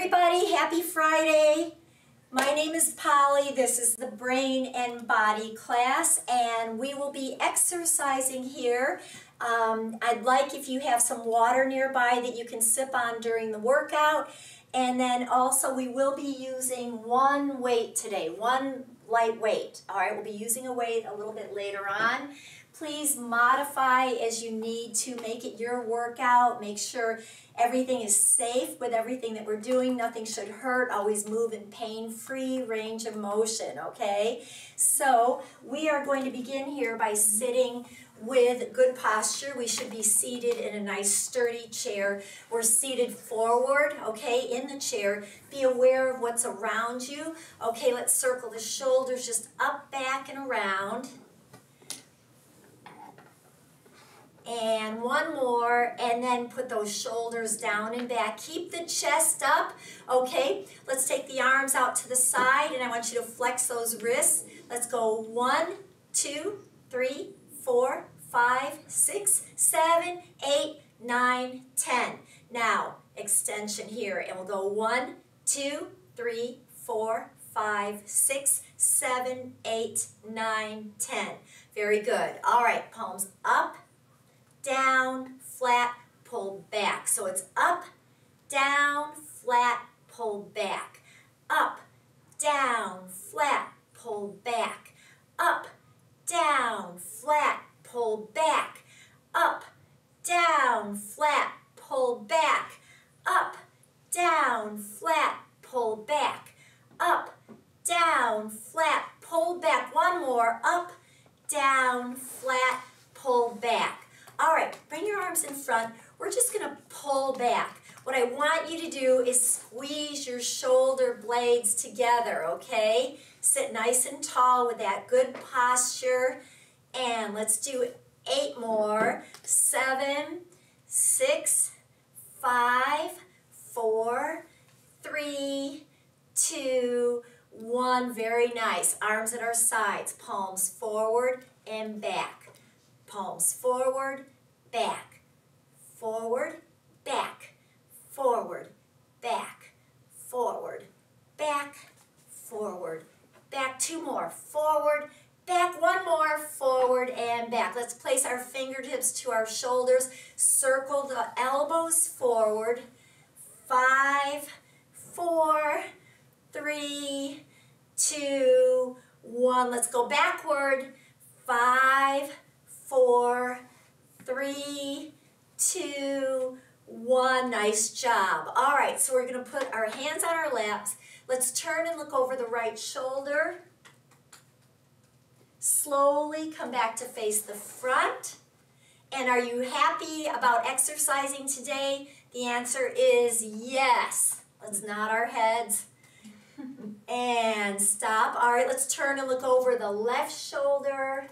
everybody, happy Friday. My name is Polly. This is the brain and body class, and we will be exercising here. I'd like if you have some water nearby that you can sip on during the workout. And then also we will be using one weight today, one light weight. All right, we'll be using a weight a little bit later on. Please modify as you need to make it your workout. Make sure everything is safe with everything that we're doing. Nothing should hurt. Always move in pain-free range of motion, okay? So we are going to begin here by sitting with good posture. We should be seated in a nice sturdy chair. We're seated forward, okay, in the chair. Be aware of what's around you. Okay, let's circle the shoulders just up, back, and around. And one more, and then put those shoulders down and back. Keep the chest up, okay? Let's take the arms out to the side, and I want you to flex those wrists. Let's go 1, 2, 3, 4, 5, 6, 7, 8, 9, 10. Now, extension here, and we'll go 1, 2, 3, 4, 5, 6, 7, 8, 9, 10. Very good. All right, palms up, down, flat, pull back. So it's up, down, flat, pull back. Up, down, flat, pull back. Up, down, flat, pull back. Up, down, flat, pull back. Up, down, flat, pull back. Up, down, flat, pull back. One more. Up, down, flat, pull back. All right, bring your arms in front. We're just going to pull back. What I want you to do is squeeze your shoulder blades together, okay? Sit nice and tall with that good posture. And let's do 8 more. 7, 6, 5, 4, 3, 2, 1. Very nice. Arms at our sides. Palms forward and back. Palms forward, back, forward, back, forward, back, forward, back, forward, back. 2 more, forward, back. 1 more, forward and back. Let's place our fingertips to our shoulders. Circle the elbows forward. 5, 4, 3, 2, 1. Let's go backward. 5, 4, 3, 2, 1. Nice job. All right, so we're going to put our hands on our laps. Let's turn and look over the right shoulder. Slowly come back to face the front. And are you happy about exercising today? The answer is yes. Let's nod our heads. And stop. All right, let's turn and look over the left shoulder.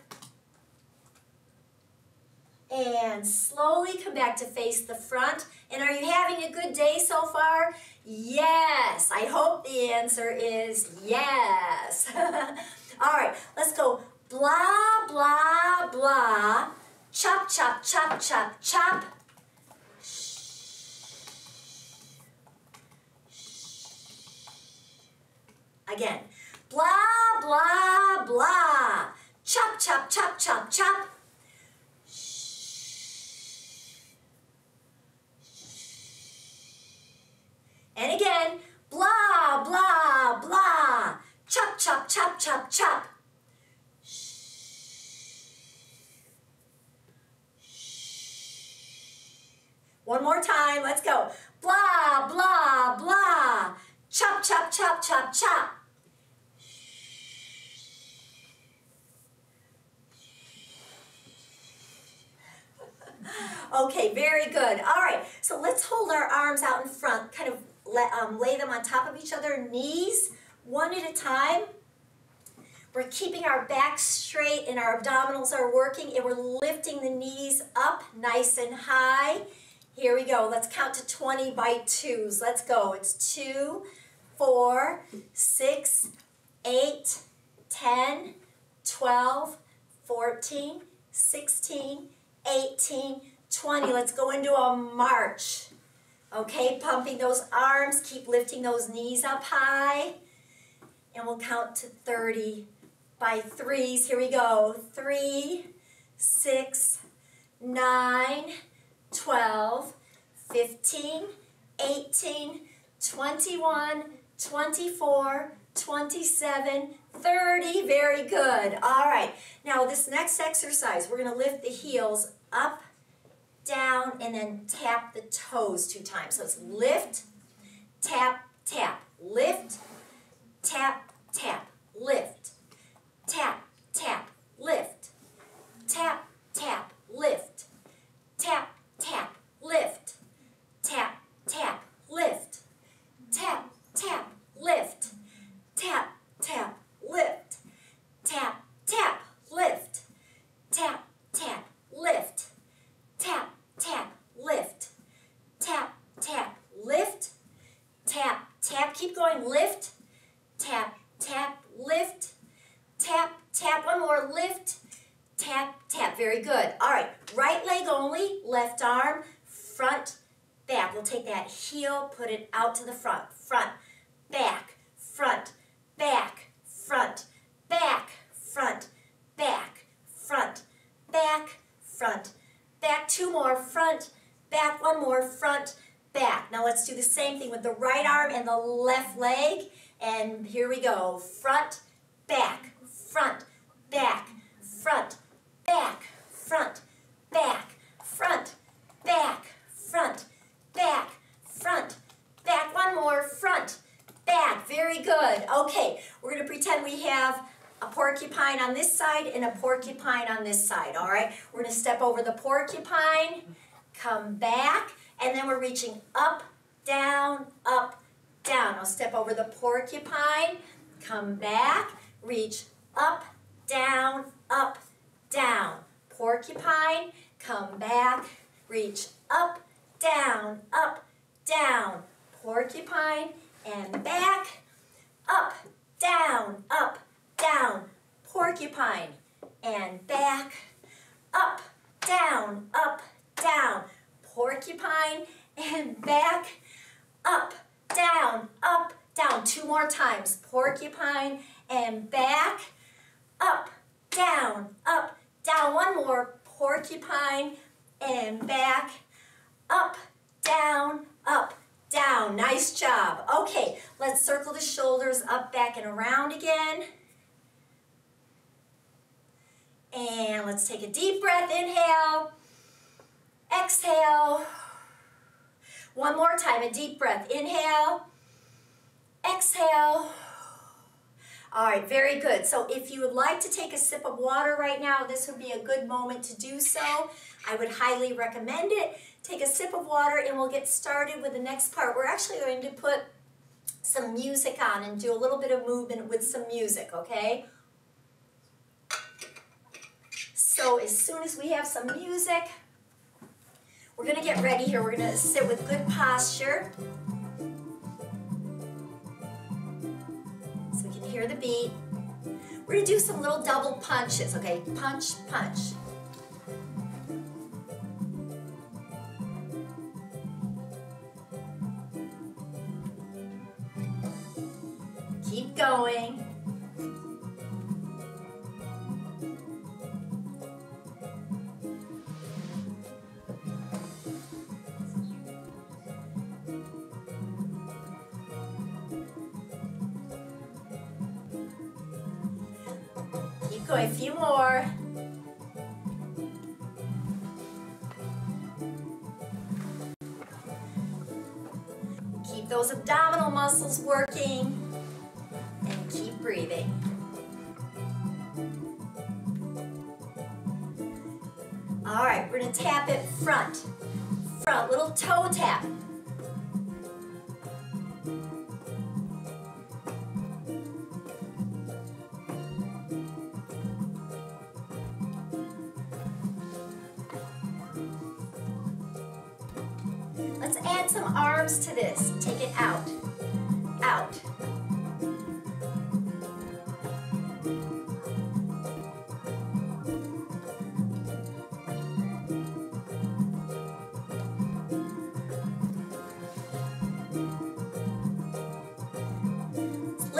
And slowly come back to face the front. And are you having a good day so far? Yes. I hope the answer is yes. All right, let's go. Blah, blah, blah. Chop, chop, chop, chop, chop. Again. Blah, blah, blah. Chop, chop, chop, chop, chop. And again, blah, blah, blah. Chop, chop, chop, chop, chop. One more time, let's go. Blah, blah, blah. Chop, chop, chop, chop, chop. Okay, very good. All right, so let's hold our arms out in front, kind of lay them on top of each other, knees one at a time. We're keeping our back straight and our abdominals are working, and we're lifting the knees up nice and high. Here we go. Let's count to 20 by 2s. Let's go. It's 2, 4, 6, 8, 10, 12, 14, 16, 18, 20. Let's go into a march. Okay, pumping those arms, keep lifting those knees up high. And we'll count to 30 by threes. Here we go. 3, 6, 9, 12, 15, 18, 21, 24, 27, 30. Very good. All right. Now this next exercise, we're going to lift the heels up, down, and then tap the toes 2 times. So it's lift, tap, tap, lift, tap, tap, lift, tap, tap, lift, tap, tap, lift, tap, tap, lift, tap, tap, lift, tap, tap, lift, tap, tap, lift, tap, tap, lift, tap, tap, lift, tap, tap, lift, tap, tap, lift, tap, tap, keep going, lift, tap, tap, lift, tap, tap, one more, lift, tap, tap, very good. All right, right leg only, left arm, front, back. We'll take that heel, put it out to the front, front, back, front, back, front, back, front, back, front, back, front, back, 2 more, front, back, 1 more, front, back. Now let's do the same thing with the right arm and the left leg. And here we go. Front, back, front, back, front, back, front, back, front, back, front, back, front, back. 1 more, front, back. Very good. Okay, we're going to pretend we have a porcupine on this side and a porcupine on this side, all right? We're going to step over the porcupine, come back, and then we're reaching up, down, up, down. I'll step over the porcupine, come back, reach up, down, porcupine, come back, reach up, down, porcupine, and back, up, down, porcupine, and back, up, down, porcupine, and back, up, down, 2 more times, porcupine, and back, up, down, 1 more, porcupine, and back, up, down, nice job. Okay, let's circle the shoulders up, back, and around again. And let's take a deep breath, inhale, exhale. 1 more time, a deep breath, inhale, exhale. All right, very good. So if you would like to take a sip of water right now, this would be a good moment to do so. I would highly recommend it. Take a sip of water and we'll get started with the next part. We're actually going to put some music on and do a little bit of movement with some music, okay? So as soon as we have some music, we're going to get ready here. We're going to sit with good posture. So we can hear the beat. We're going to do some little double punches, okay? Punch, punch. Keep going. Keep going, a few more. Keep those abdominal muscles working. And keep breathing. All right, we're going to tap it front, little toe tap. Let's add some arms to this. Take it out, out.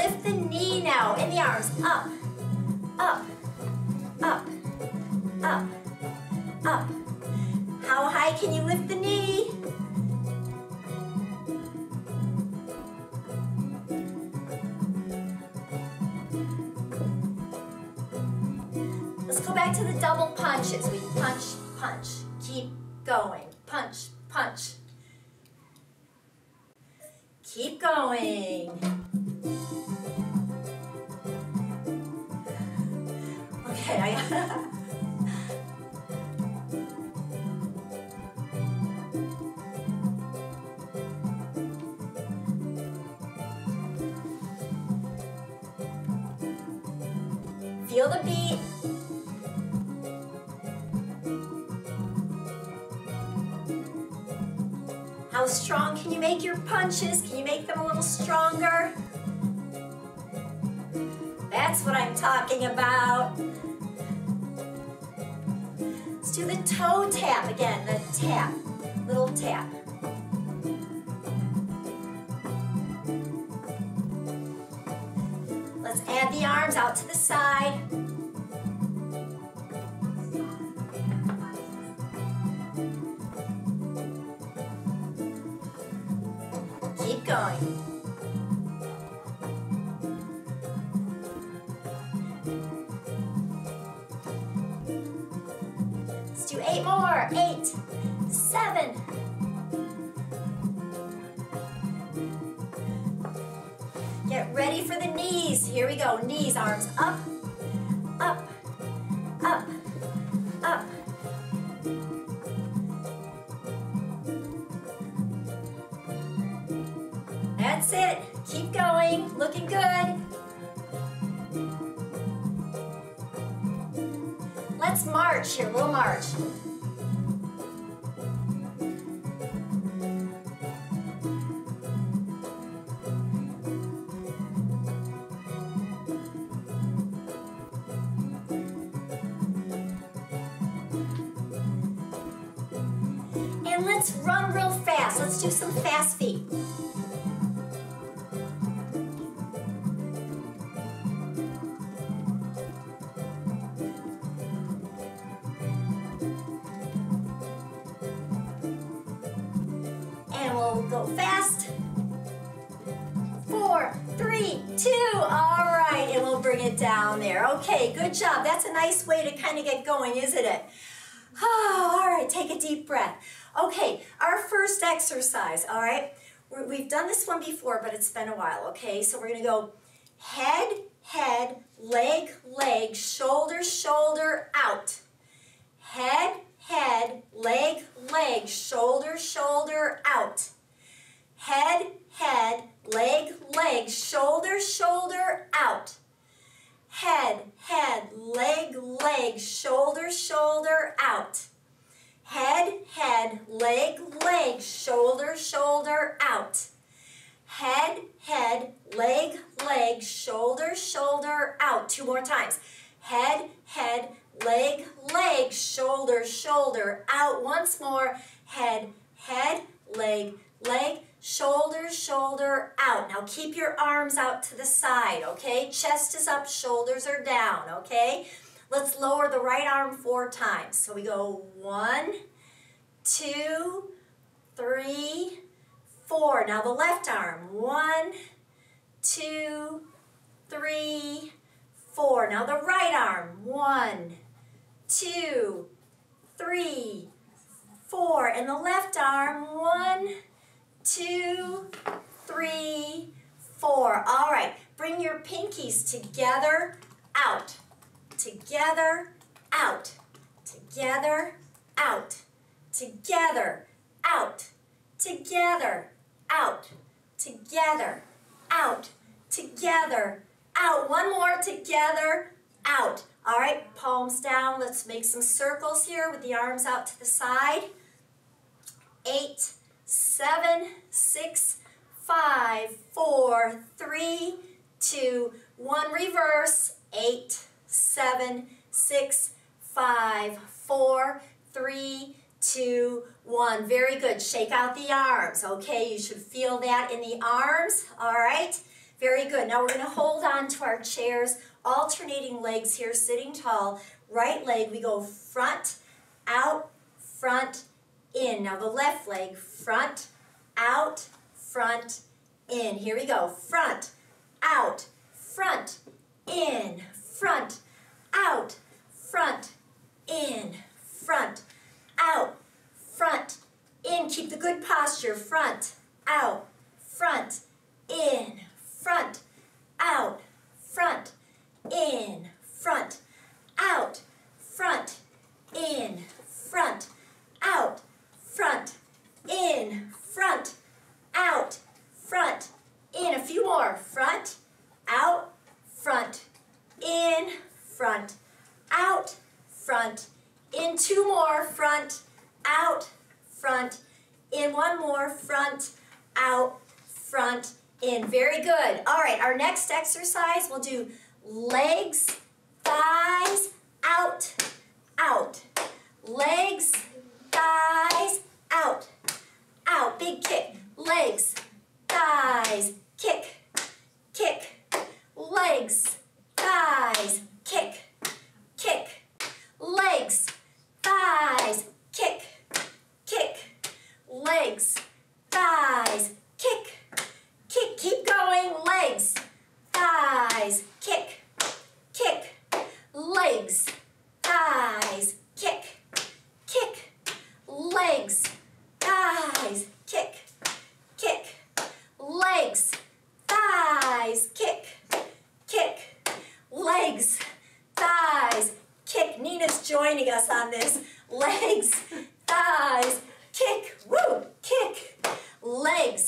lift the knee now, and the arms up, up, up, up, up. How high can you lift the knee? Let's go back to the double punches. We punch, punch, keep going. Punch, punch. Keep going. Okay, feel the beat. How strong can you make your punches? Can you make them a little stronger? That's what I'm talking about. Let's do the toe tap again, the tap, little tap. Let's add the arms out to the side. Keep going. Let's do 8 more. 8, 7. Get ready for the knees. Here we go. Knees, arms up, up, up, up. That's it. Keep going. Looking good. Let's march here. We'll march. And let's run real fast. Let's do some fast feet. And we'll go fast. 4, 3, 2. All right, and we'll bring it down there. Okay, good job. That's a nice way to kind of get going, isn't it? Oh, all right, take a deep breath. Okay, our first exercise, all right? We've done this one before, but it's been a while, okay? So we're going to go head, head, leg, leg, shoulder, shoulder, out. Head, head, leg, leg, shoulder, shoulder, out. Head, head, leg, leg, shoulder, shoulder, out. Head, head, leg, leg, shoulder, shoulder, out. Head, head, leg, leg, shoulder, shoulder, out. Head, head, leg, leg, shoulder, shoulder, out. 2 more times. Head, head, leg, leg, shoulder, shoulder, out. Once more. Head, head, leg, leg, shoulder, shoulder, out. Now keep your arms out to the side, okay? Chest is up, shoulders are down, okay? Let's lower the right arm 4 times. So we go 1, 2, 3, 4. Now the left arm. 1, 2, 3, 4. Now the right arm. 1, 2, 3, 4. And the left arm. 1, 2, 3, 4. All right. Bring your pinkies together, out. Together, out. Together, out. Together, out. Together, out. Together, out. Together, out. One more. Together, out. All right, palms down. Let's make some circles here with the arms out to the side. 8, 7, 6, 5, 4, 3, 2, 1. Reverse. 8, 7, 6, 5, 4, 3, 2, 1. Very good. Shake out the arms. Okay, you should feel that in the arms. All right. Very good. Now we're going to hold on to our chairs, alternating legs here, sitting tall. Right leg, we go front, out, front, in. Now the left leg, front, out, front, in. Here we go. Front, out, front, in, front, out, front, in, front, out, front, in. Keep the good posture. Front, out, front, in, front, out, front, in, front, out, front, in, front, out, front, in, front, out, front, in. A few more. Front, out, front, in, front, out, front, in. Two more. Front, out, front, in. One more. Front, out, front, in. Very good. All right, our next exercise, we'll do legs, thighs, out, out. Legs, thighs, out, out. Big kick. Legs, thighs, kick, kick. Legs, thighs, kick, kick. Legs, thighs, kick, kick. Legs, thighs, kick, kick. Keep going. Legs, thighs, kick, kick. Legs, thighs, kick, kick. Legs, thighs, kick, kick. Legs, thighs, kick, kick. Legs, thighs, kick. Nina's joining us on this. Legs, thighs, kick. Woo! Kick. Legs,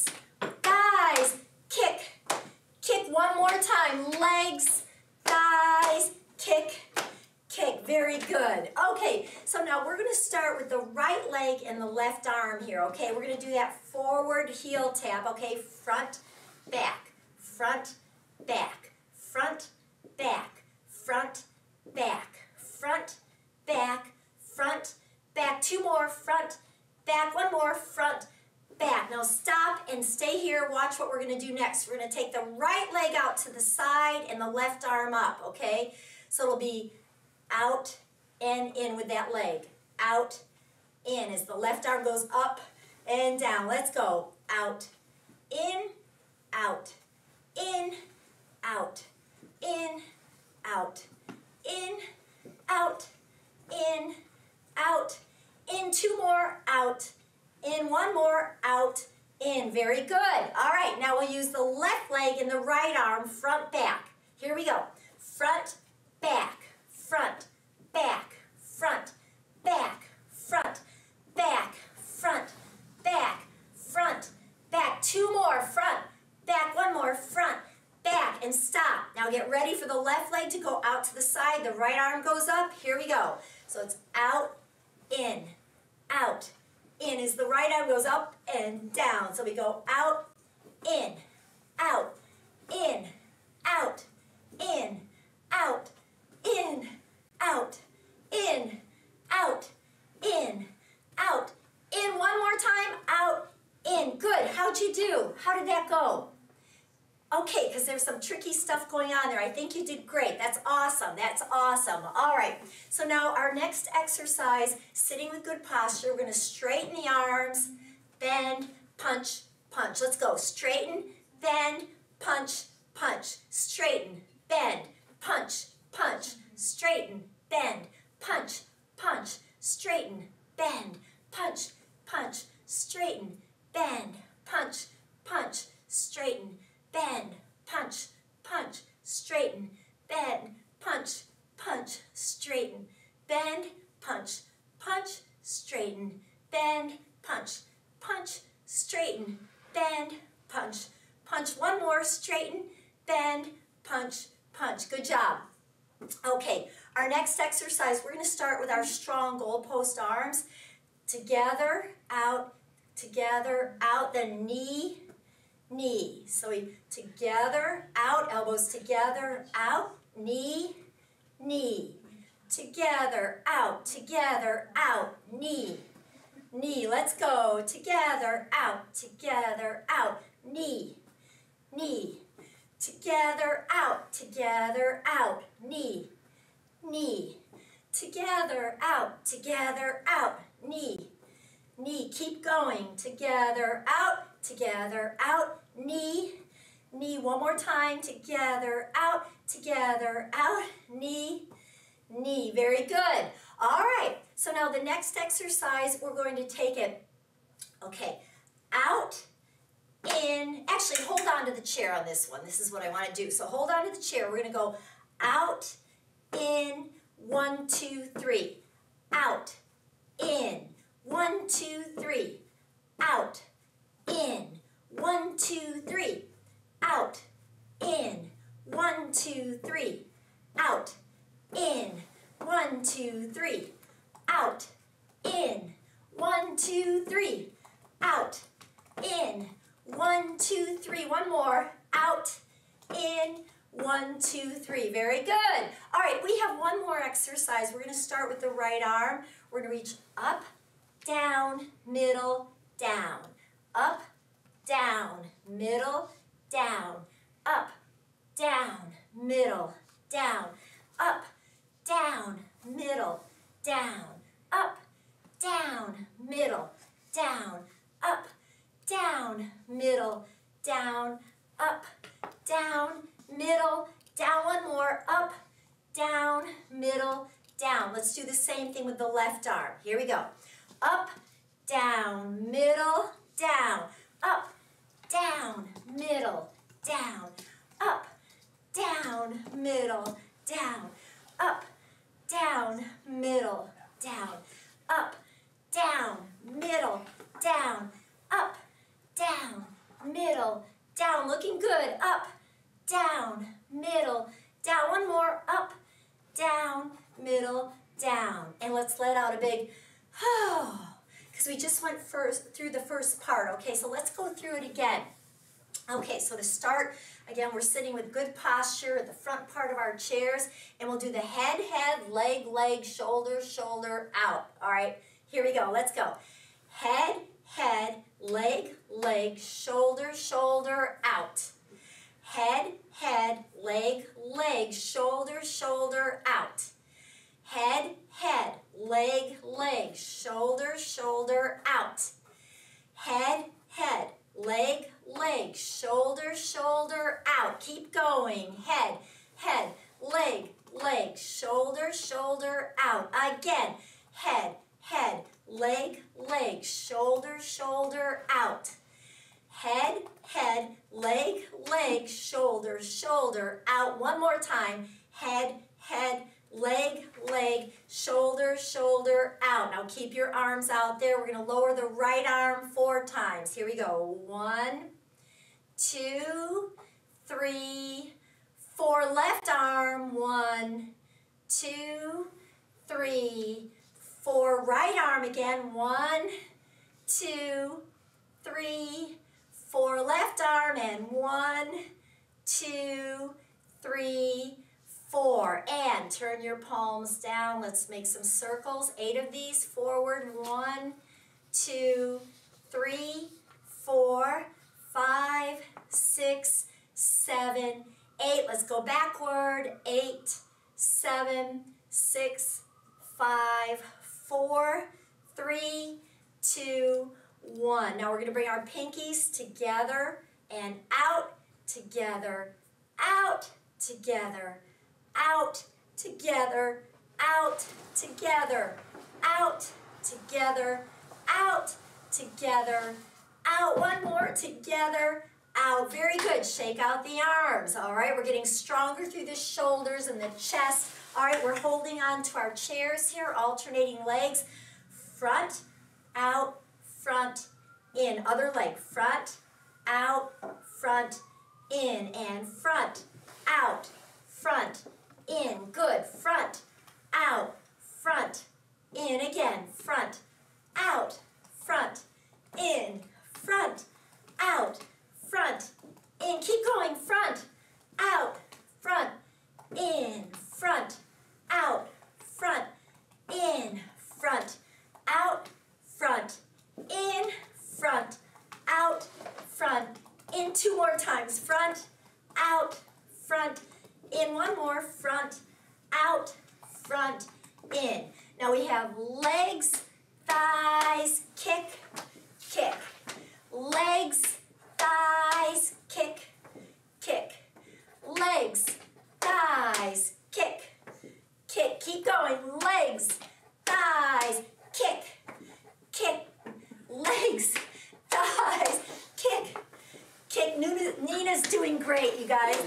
thighs, kick, kick. One more time. Legs, thighs, kick, kick. Very good. Okay, so now we're going to start with the right leg and the left arm here, okay? We're going to do that forward heel tap, okay? Front, back, front, back, front, back, front, back, front, back, front, back. Two more. Front, back. One more. Front, back. Now stop and stay here. Watch what we're going to do next. We're going to take the right leg out to the side and the left arm up, okay? So it'll be out and in with that leg. Out, in, as the left arm goes up and down. Let's go. Out, in, out, in, out, in, out, in, out, in, out, in. Two more. Out, in. One more. Out, in. Very good. All right, now we'll use the left leg and the right arm, front, back. Here we go. Front, back, front, back, front, back, front, back, front, back, front, back. Two more. Front, back. One more. Front, back, and stop. Now get ready for the left leg to go out to the side. The right arm goes up. Here we go. So it's out, in, out, in, as the right arm goes up and down. So we go out, in, out, in, out, in, out, in, out, in, out, in, out, in. One more time. Out, in. Good. How'd you do? How did that go? Okay, because there's some tricky stuff going on there. I think you did great. That's awesome. That's awesome. All right. So now our next exercise, sitting with good posture, we're going to straighten the arms, bend, punch, punch. Let's go. Straighten, bend, punch, punch. Straighten, bend, punch, punch. Straighten, bend, punch, punch. Straighten, bend, punch, punch. Straighten, bend, punch, punch. Straighten, bend, punch, punch. Straighten, bend, punch, punch. Straighten, bend, punch, punch. Straighten, bend, punch, punch. Straighten, bend, punch, punch. One more. Straighten, bend, punch, punch. Good job. Okay, our next exercise, we're going to start with our strong goalpost arms. Together, out, then knee, knee. So we together, out, elbows together, out, knee, knee. Together, out, knee, knee. Let's go. Together, out, knee, knee. together, out, knee, knee, together, out, knee, knee, keep going, together, out, knee, knee, one more time, together, out, knee, knee, very good. All right, so now the next exercise, we're going to take it, okay, out, in, actually hold on to the chair on this one. This is what I want to do. So hold on to the chair. We're going to go out, in, 1, 2, 3. Out, in, 1, 2, 3. Out, in, 1, 2, 3. Out, in, 1, 2, 3. Out, in, 1, 2, 3. Out, in, 1, 2, 3. Out, in, 1, 2, 3. One more. Out, in, 1, 2, 3. Very good. All right, we have one more exercise. We're going to start with the right arm. We're going to reach up, down, middle, down. Up, down, middle, down. Up, down, middle, down. Up, down, middle, down. Up, down, middle, down. Up, down, middle, down, up, down, middle, down. One more, up, down, middle, down. Let's do the same thing with the left arm. Here we go. Up, down, middle, down. Up, down, middle, down. Up, down, middle, down. Up, down, middle, down. Up, down, middle, down. Up, down, middle, down. Looking good. Up, down, middle, down. One more. Up, down, middle, down. And let's let out a big, because we just went through the first part. Okay, so let's go through it again. Okay, so to start, again, we're sitting with good posture at the front part of our chairs, and we'll do the head, head, leg, leg, shoulder, shoulder, out. All right, here we go. Let's go. Head, head, leg, leg, shoulder, shoulder, out. Head, head, leg, leg, shoulder, shoulder, out. Head, head, leg, leg, shoulder, shoulder, out. Head, head, leg, leg, shoulder, shoulder, out. Keep going. Head, head, leg, leg, shoulder, shoulder, out. Again. Head, head, leg, leg, shoulder, shoulder, out. Head, head, leg, leg, shoulder, shoulder, out. One more time. Head, head, leg, leg, shoulder, shoulder, out. Now keep your arms out there. We're going to lower the right arm 4 times. Here we go. 1, 2, 3, 4. Left arm. 1, 2, 3, 4. Right arm again. 1, 2, 3, 4. Left arm. And 1, 2, 3, 4. And turn your palms down. Let's make some circles. 8 of these forward. 1, 2, 3, 4, 5, 6, 7, 8. Let's go backward. 8, 7, 6, 5, 4, 3, 2, 1. Now we're going to bring our pinkies together and out, together, out, together, out, together, out, together, out, together, out, together, out. One more, together, out. Very good. Shake out the arms. All right, we're getting stronger through the shoulders and the chest. All right, we're holding on to our chairs here, alternating legs. Front, out, front, in. Other leg. Front, out, front, in. And front, out, front, in. Good. Front, out, front, in. Again. Front, out, front, in. Front, out, front, in. Keep going. Front, out, front, in. Front, out, front, in. Front, out, front, in. Front, out, front, in. 2 more times. Front, out, front, in. One more, front, out, front, in. Now we have legs, thighs, kick, kick. Legs, thighs, kick, kick. Legs, thighs, kick, kick. Keep going. Legs, thighs, kick, kick. Legs, thighs, kick, kick. Nina's doing great, you guys.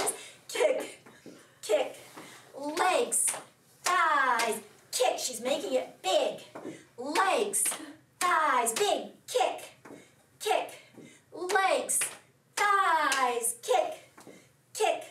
Kick, kick. Legs, thighs, kick. She's making it big. Legs, thighs, big. Kick, kick. Legs, thighs, kick, kick.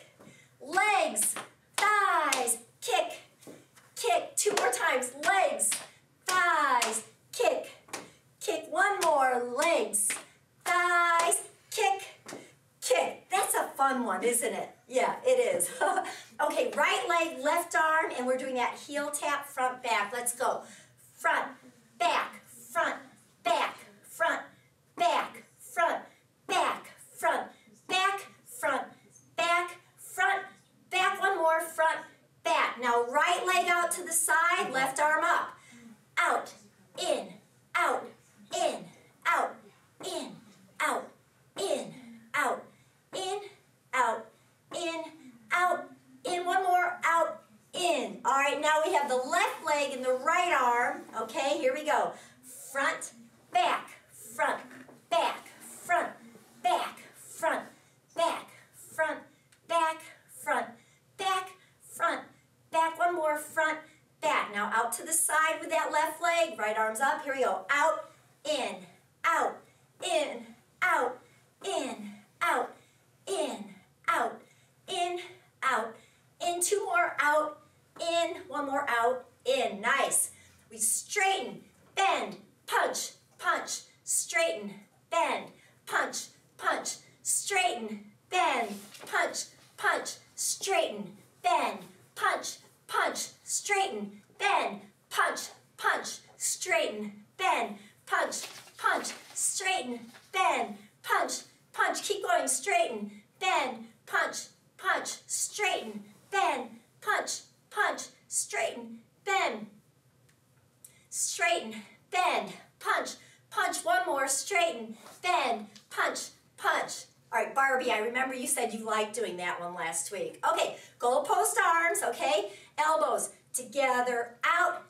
Legs, thighs, kick, kick. 2 more times. Legs, thighs, kick, kick. One more. Legs, thighs, kick, kick. That's a fun one, isn't it? Yeah, it is. Okay, right leg, left arm, and we're doing that heel tap, front, back. Let's go. Front, back, front, back, front, back, front, back, front, back, front, back, front, back. One more, front, back. Now right leg out to the side, left arm up. Out, in, out, in, out, in, out, in, out, in, out, in, out, in. One more, out, in. All right, now we have the left leg and the right arm. Okay, here we go. Front, back, front, back, front, back, front, back, front, back, front, back, front, back. One more, front, back. Now out to the side with that left leg. Right arm's up. Here we go. Out, in, out, in, out, in, out, in, out, in, out, in. 2 more, out, in. One more, out, in. Nice. We straighten, bend, punch, punch, straighten, bend, punch, punch, straighten, bend, punch, punch, straighten, bend, punch, punch, straighten, bend, punch, punch, straighten, bend, punch, punch, straighten, bend, punch, punch. Keep going. Straighten, bend, punch, punch, straighten, bend, punch, punch, straighten, bend, straighten, bend, punch, punch. One more. Straighten, bend, punch, punch. All right, Barbie, I remember you said you liked doing that one last week. Okay, goal post arms, okay? Elbows together, out,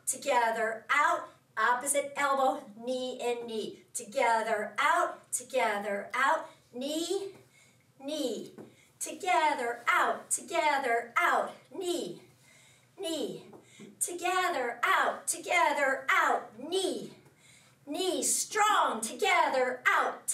opposite elbow, knee and knee. Together, out, knee, knee. Together, out, knee, knee. Together, out, knee, knee. Strong, together, out,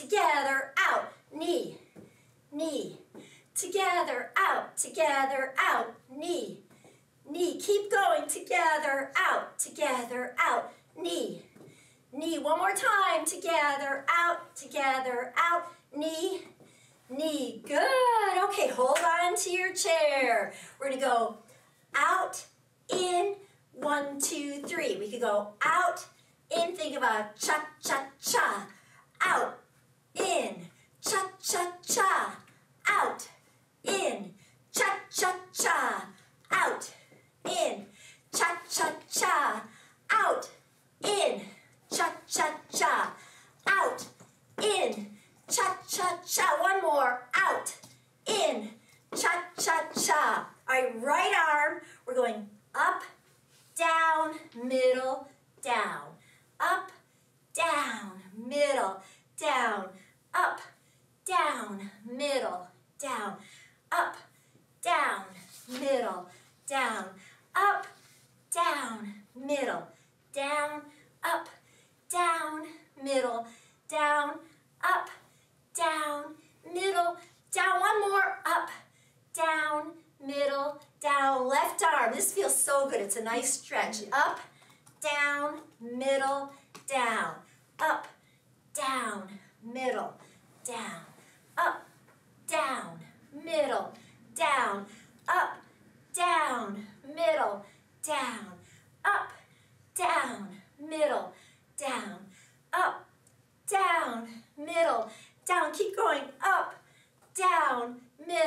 knee, knee. Together, out, knee, knee. Keep going. Together, out, knee, knee. One more time. Together, out, knee, knee. Good. Okay, hold on to your chair. We're going to go out, in, 1, 2, 3. We could go out, in. Think of a cha-cha-cha. Out, in, cha-cha-cha. Out, in, cha-cha-cha. Out, in, cha-cha-cha. Out, in, cha-cha-cha. Out, in, cha-cha-cha. One more. Out, in, cha-cha-cha. All right, right arm. We're going up, down, middle, down. Up, down, middle, down. Up, down, middle, down. Up, down, middle, down. Up, down, middle, down. Up, down, middle, down. Up, down, middle, down. One more. Up, down, middle, down. Left arm. This feels so good. It's a nice stretch. Up, down, middle, down. Up, down, middle, down. Up, down, middle, down. Up, down, middle, down. Up, down, middle, down. Up, down, middle, down. Keep going. Up, down, middle,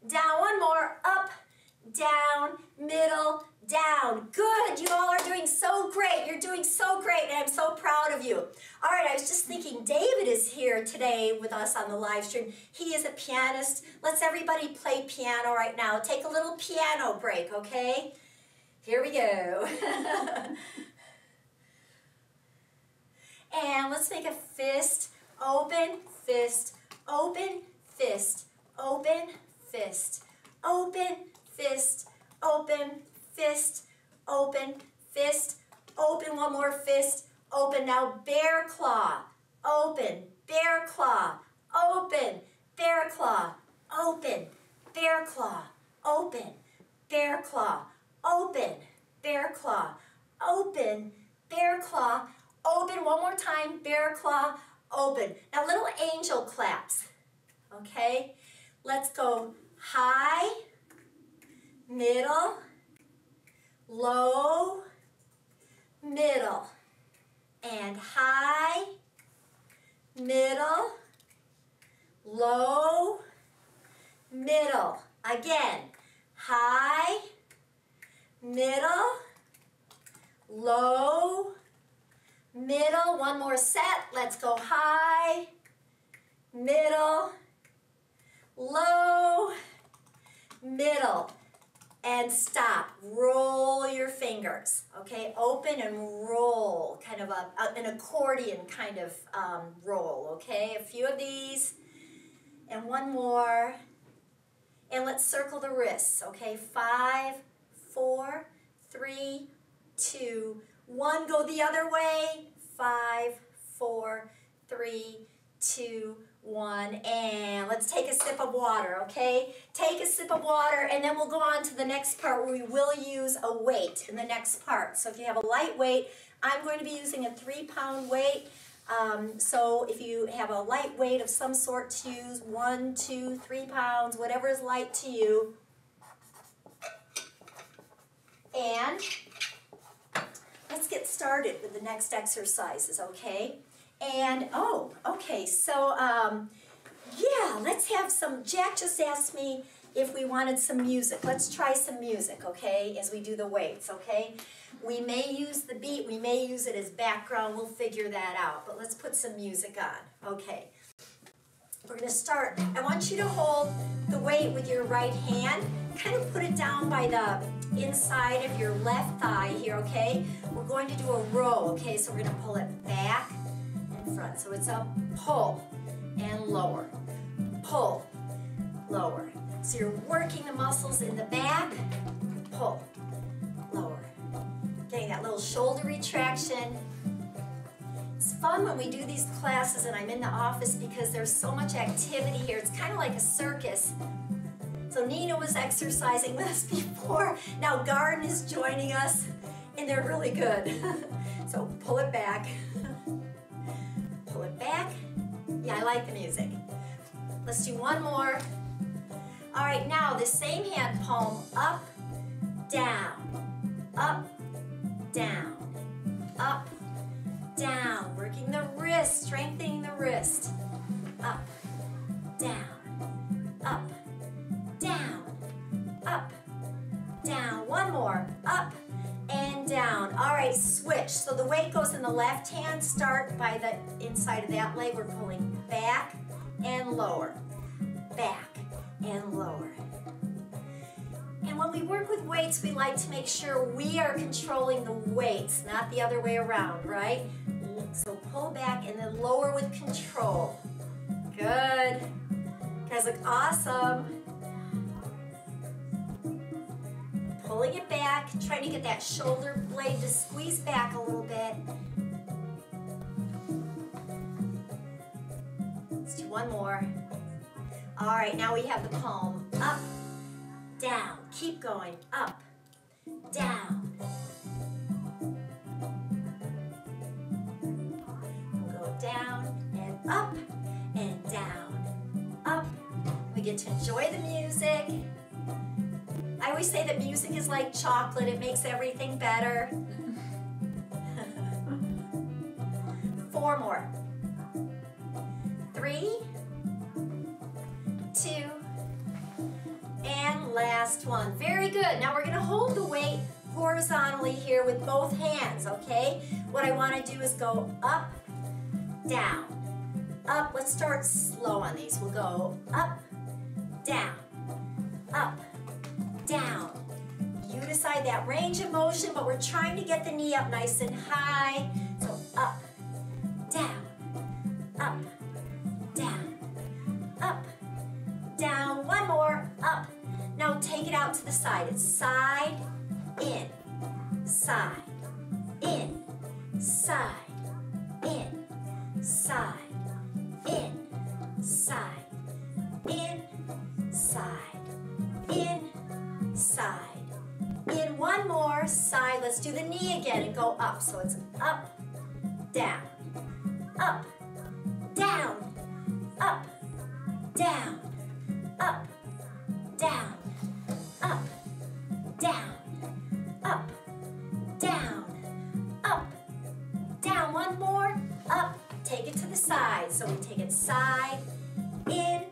down. One more, up, down, middle, down. Good, you all are doing so great. You're doing so great, and I'm so proud of you. All right, I was just thinking David is here today with us on the live stream. He is a pianist. Let's everybody play piano right now. Take a little piano break, okay? Here we go. And let's make a fist, open, fist, open, fist, open, fist, open, fist, open, fist, open, fist, open, one more fist, open. Now bear claw, open, bear claw, open, bear claw, open, bear claw, open, bear claw, open, bear claw, open, bear claw, open. One more time, bear claw, open. Now little angel claps, okay? Let's go high, middle, low, middle, and high, middle, low, middle. Again, high, middle, low, middle. One more set. Let's go high, middle, low, middle, and stop. Roll your fingers, okay? Open and roll, kind of an accordion kind of roll, okay? A few of these, and one more. And let's circle the wrists, okay? 5, 4, 3, 2, 1. Go the other way. 5, 4, 3, 2, 1. And let's take a sip of water, okay? Take a sip of water, and then we'll go on to the next part where we will use a weight in the next part. So if you have a light weight, I'm going to be using a 3-pound weight. So if you have a light weight of some sort to use, 1, 2, 3 pounds, whatever is light to you. And let's get started with the next exercises, okay? And, oh, okay, so, yeah, let's have some, Jack just asked me if we wanted some music. Let's try some music, okay, as we do the weights, okay? We may use the beat, we may use it as background, we'll figure that out, but let's put some music on, okay. We're going to start. I want you to hold the weight with your right hand, kind of put it down by the inside of your left thigh here, okay? We're going to do a row, okay, so we're going to pull it back and front. So it's a pull and lower, pull, lower. So you're working the muscles in the back, pull, lower. Getting that little shoulder retraction. It's fun when we do these classes and I'm in the office because there's so much activity here. It's kind of like a circus. So Nina was exercising with us before. Now Garden is joining us and they're really good. So pull it back. Pull it back. Yeah, I like the music. Let's do one more. All right, now the same hand palm up, down, up, down, up, down. Working the wrist, strengthening the wrist. Up, down, up, down, up, down. One more, up and down. All right, switch. So the weight goes in the left hand. Start by the inside of that leg. We're pulling back and lower, back and lower. And when we work with weights, we like to make sure we are controlling the weights, not the other way around, right? So pull back and then lower with control. Good. You guys look awesome. Pulling it back, trying to get that shoulder blade to squeeze back a little bit. Let's do one more. All right, now we have the palm up, down. Keep going, up, down. We'll go down and up and down, up. We get to enjoy the music. I always say that music is like chocolate. It makes everything better. 4 more. 3, 2, last one. Very good. Now we're going to hold the weight horizontally here with both hands, okay? What I want to do is go up, down, up. Let's start slow on these. We'll go up, down, down. You decide that range of motion, but we're trying to get the knee up nice and high. So up, down, up, down, up, down. One more, up. Now take it out to the side. It's side, in, side, in, side, in, side, in, side, in, side, in, side, in. One more, side. Let's do the knee again and go up. So it's up, down, up, down, up, down, up, down, up, down, up, down, up, down. One more, up. Take it to the side. So we take it side, in,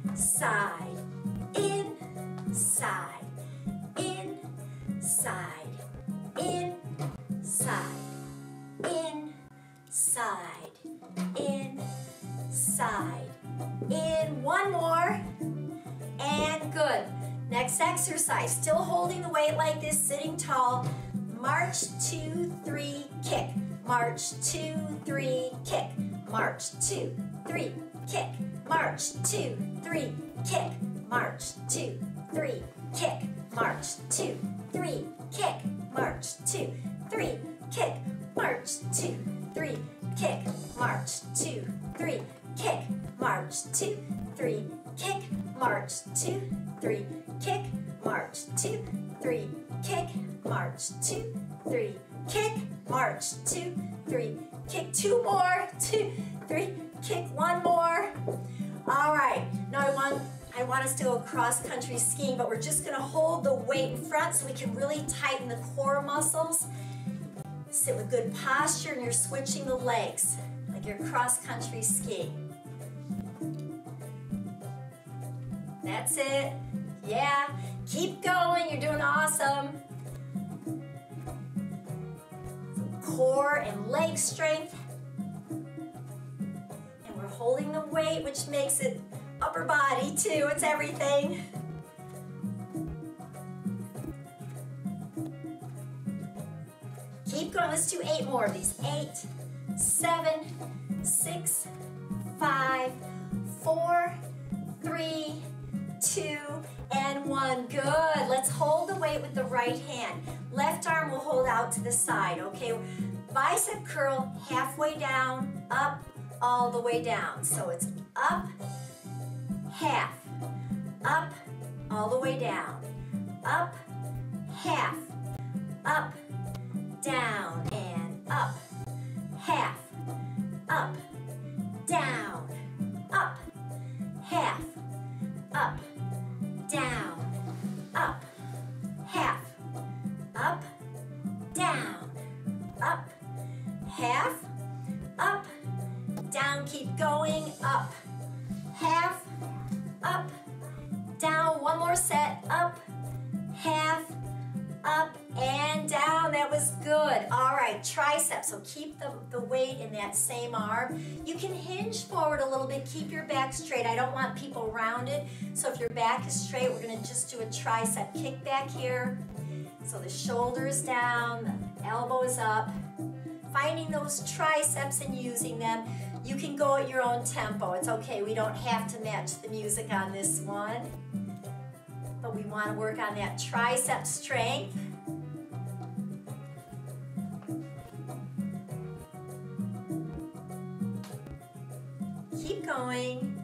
side, in, side, in, side, in, side, in, side, in, side, in. One more, and good. Next exercise, still holding the weight like this, sitting tall. March, 2, 3, kick. March, 2, 3, kick. March, 2, 3, kick. March, 2, 3, kick. March, 2, 3, kick. March, 2, 3, kick. March, 2, 3, kick. March, 2, 3, kick. March, 2, 3, kick. March, 2, 3, kick. March, 2, 3, kick. March, 2, 3, kick. March, 2, 3, kick. March, 2, 3, kick. Two more, 2, 3, kick. One more. All right, now I want us to go cross-country skiing, but we're just gonna hold the weight in front so we can really tighten the core muscles. Sit with good posture, and you're switching the legs like you're cross-country skiing. That's it. Yeah, keep going, you're doing awesome. Core and leg strength. And we're holding the weight, which makes it upper body too, it's everything. Keep going, let's do 8 more of these. 8, 7, 6, 5, 4, 3, 2, and 1. Good. Let's hold the weight with the right hand. Left arm will hold out to the side, okay? Bicep curl halfway down, up, all the way down. So it's up, half, up, all the way down, up, half, up, down, and up, half, up, down, up, half, up, down, up, half, up, down, up, half, up, down. Keep going, up, half, up, down. One more set, up, half, up, and down. That was good. All right, triceps. So keep the weight in that same arm. You can hinge forward a little bit. Keep your back straight. I don't want people rounded. So if your back is straight, we're going to just do a tricep kick back here. So the shoulder's down, the elbow is up. Finding those triceps and using them. You can go at your own tempo. It's okay. We don't have to match the music on this one. But we want to work on that tricep strength. Keep going.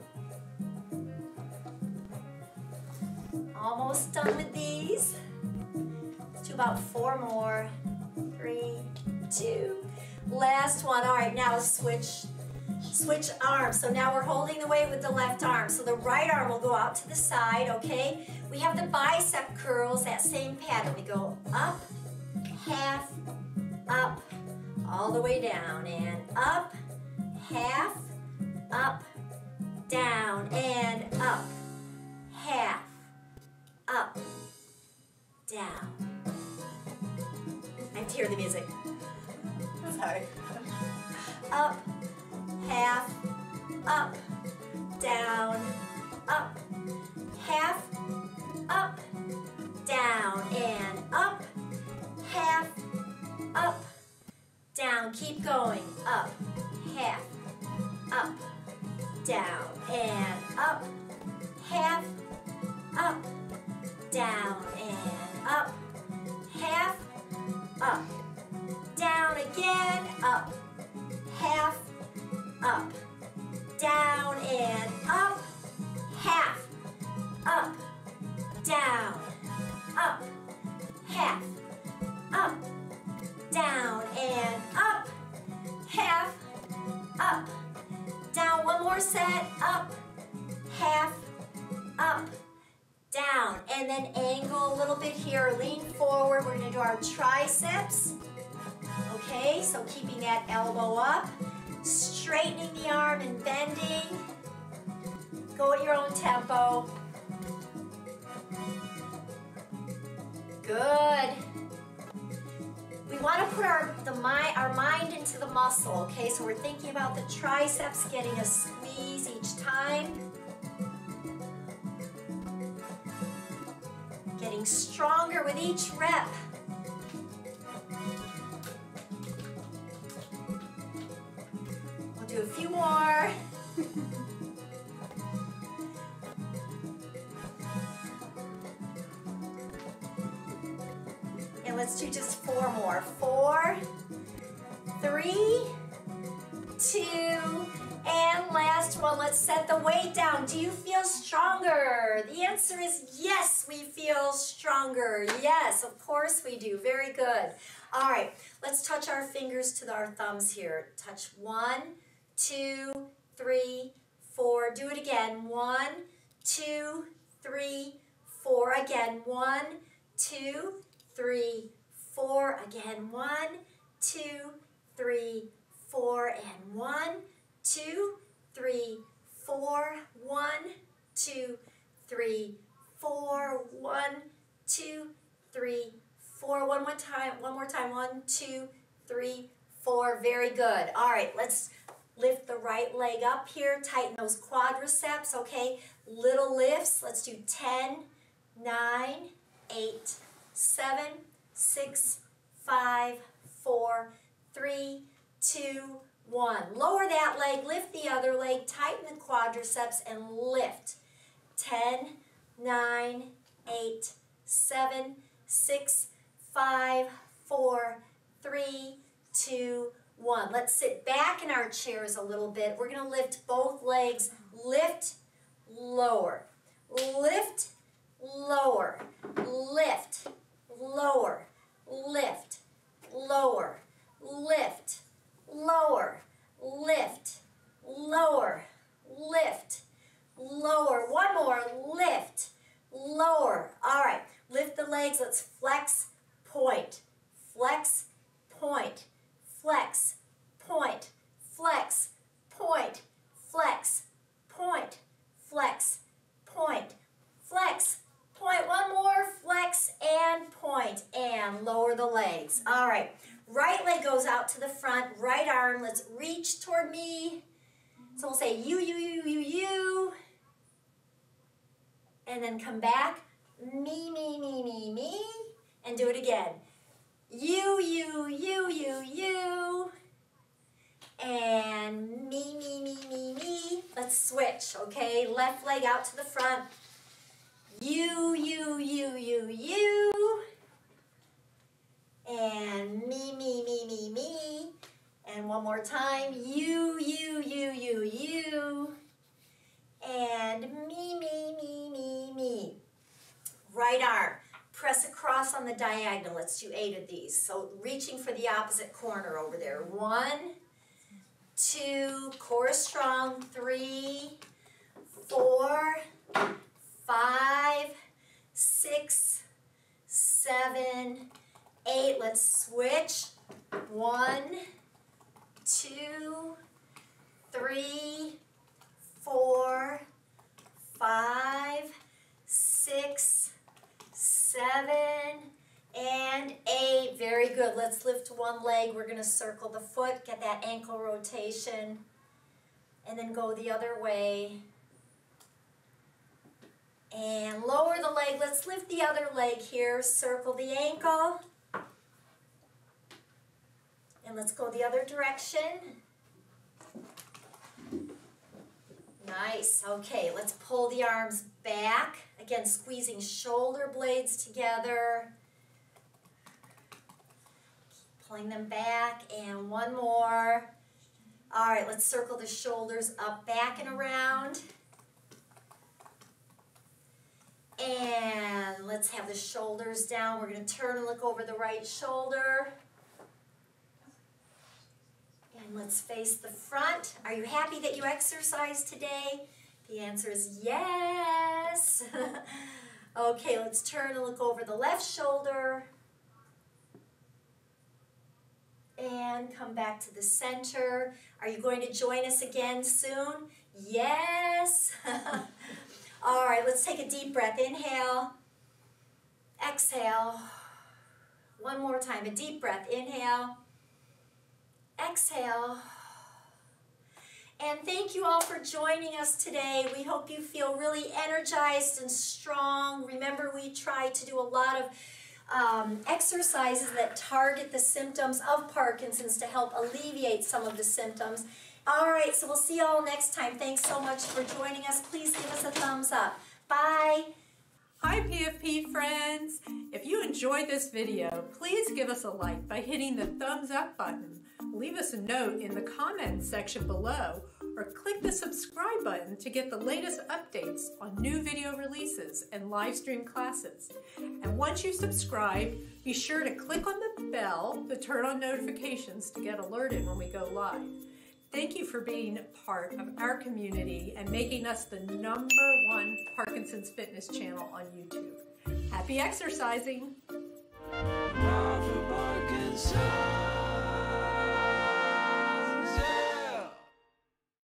Almost done with these. Let's do about 4 more. 3, 2. Last one. All right, now switch arms. So now we're holding the weight with the left arm. So the right arm will go out to the side, okay? We have the bicep curls, that same pattern. We go up, half, up, all the way down, and up, half, up, down, and up, half, up, down. I have to hear the music. Sorry. Up, half, up, down, up, half, up, down, and up, half, up, down. Keep going. Up, half, up, down, and up, half, up, down, and up, half, up, down again, up, half, up, down, and up, half, up, down, up, half, up, down, and up, half, up, down. One more set, up, half, up, down. And then angle a little bit here, lean forward. We're gonna do our triceps. Okay, so keeping that elbow up, straightening the arm and bending. Go at your own tempo. Good. We want to put our mind into the muscle, okay? So we're thinking about the triceps getting a squeeze each time. Getting stronger with each rep. We'll do a few more. And let's do just 4 more. 4, 3, 2, and last one. Let's set the weight down. Do you feel stronger? The answer is yes, we feel stronger. Yes, of course we do. Very good. All right, let's touch our fingers to our thumbs here. Touch 1, 2, 3, 4. Do it again. 1, 2, 3, 4. Again. 1, 2, 3, 4. Again. 1, 2, 3, 4. And 1, 2, 3, 4. 1, 2, 3, 4. 1, 2, 3, 4. One more time. 1, 2, 3, 4. Very good. All right, let's lift the right leg up here. Tighten those quadriceps, okay? Little lifts. Let's do 10, 9, 8, 7, 6, 5, 4, 3, 2, 1. Lower that leg, lift the other leg, tighten the quadriceps, and lift. 10, 9, 8, 7, 6, 5, 4, 3, 2, 1. Let's sit back in our chairs a little bit. We're going to lift both legs. Lift, lower. Lift, lower. Lift, lower. Lift, lower. Lift, lower. Lift, lower. Lift, lower. One more. Lift, lower. All right. Lift the legs. Let's flex, point. Flex, point. Flex, point, flex, point, flex, point, flex, point, flex, point. One more, flex and point, and lower the legs. All right, right leg goes out to the front, right arm, let's reach toward me. So we'll say you, and then come back, me, and do it again. You, and me. Let's switch, okay? Left leg out to the front. You, and me. And one more time. You, and me. Right arm. Press across on the diagonal. Let's do 8 of these. So reaching for the opposite corner over there. 1, 2, core strong. 3, 4, 5, 6, 7, 8. Let's switch. 1, 2, 3, 4, 5, 6, 7, 7, and 8. Very good. Let's lift one leg. We're going to circle the foot, get that ankle rotation, and then go the other way. And lower the leg. Let's lift the other leg here. Circle the ankle. And let's go the other direction. Nice. Okay, let's pull the arms back. Again, squeezing shoulder blades together. Keep pulling them back. And one more. All right, let's circle the shoulders up, back, and around. And let's have the shoulders down. We're going to turn and look over the right shoulder. And let's face the front. Are you happy that you exercised today? The answer is yes. Okay, let's turn and look over the left shoulder. And come back to the center. Are you going to join us again soon? Yes. All right, let's take a deep breath. Inhale. Exhale. One more time. A deep breath. Inhale. Exhale. And thank you all for joining us today. We hope you feel really energized and strong. Remember, we try to do a lot of exercises that target the symptoms of Parkinson's to help alleviate some of the symptoms. All right, so we'll see you all next time. Thanks so much for joining us. Please give us a thumbs up. Bye. Hi PFP friends! If you enjoyed this video, please give us a like by hitting the thumbs up button. Leave us a note in the comments section below or click the subscribe button to get the latest updates on new video releases and live stream classes. And once you subscribe, be sure to click on the bell to turn on notifications to get alerted when we go live. Thank you for being part of our community and making us the #1 Parkinson's fitness channel on YouTube. Happy exercising!